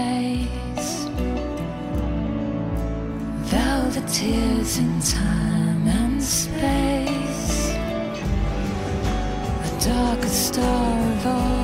face, velvet tears in time and space, the darkest star of all.